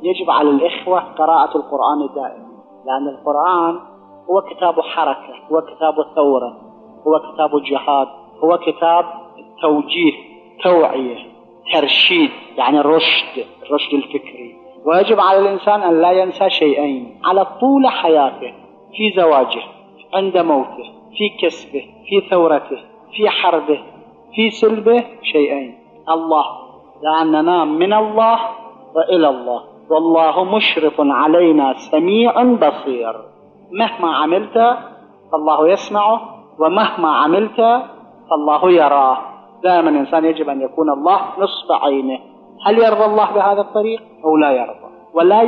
يجب على الإخوة قراءة القرآن دائما، لأن القرآن هو كتاب حركة، هو كتاب ثورة، هو كتاب جهاد، هو كتاب توجيه، توعية، ترشيد، يعني الرشد الفكري. ويجب على الإنسان أن لا ينسى شيئين على طول حياته: في زواجه، عند موته، في كسبه، في ثورته، في حربه، في سلبه، شيئين: الله، لأننا من الله وإلى الله، والله مشرف علينا سميع بصير. مهما عملت فالله يسمعه، ومهما عملت فالله يراه. دائما الإنسان يجب أن يكون الله نصب عينه. هل يرضى الله بهذا الطريق أو لا يرضى؟ ولا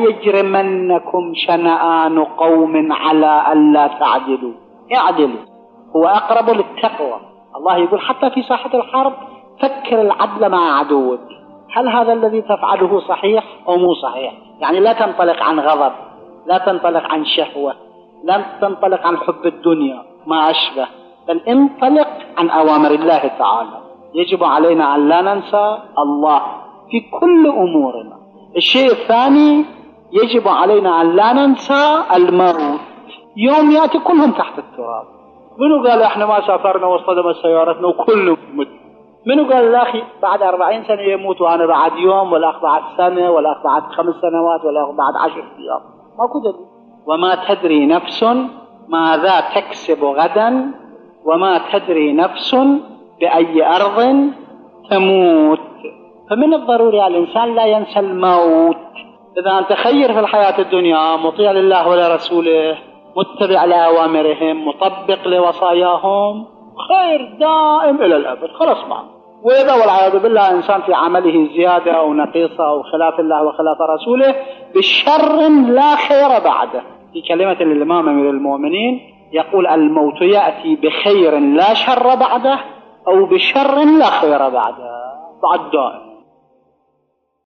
يجرمنكم شنآن قوم على ألا تعدلوا، اعدلوا، هو أقرب للتقوى. الله يقول حتى في ساحة الحرب: فكر العدل مع عدوك. هل هذا الذي تفعله صحيح أو مو صحيح؟ يعني لا تنطلق عن غضب، لا تنطلق عن شهوة، لا تنطلق عن حب الدنيا ما أشبه، بل انطلق عن أوامر الله تعالى. يجب علينا أن لا ننسى الله في كل أمورنا. الشيء الثاني: يجب علينا أن لا ننسى الموت. يوم يأتي كلهم تحت التراب. منو قال احنا ما سافرنا واصطدمت سيارتنا وكله مت؟ منو قال الأخي بعد 40 سنة يموت وأنا بعد يوم، والأخ بعد سنة، والأخ بعد 5 سنوات، والأخ بعد 10 أيام؟ ماكو دليل. وما تدري نفس ماذا تكسب غدا، وما تدري نفس بأي أرض تموت. فمن الضروري على الإنسان لا ينسى الموت. إذا أنت خير في الحياة الدنيا، مطيع لله ولرسوله، متبع لأوامرهم، مطبق لوصاياهم، خير دائم إلى الأبد، خلاص معه. وإذا والعياذ بالله إنسان في عمله زيادة أو نقيصة أو خلاف الله وخلاف رسوله، بشر لا خير بعده. في كلمة الإمام أمير المؤمنين يقول: الموت يأتي بخير لا شر بعده، أو بشر لا خير بعده، بعد دائم.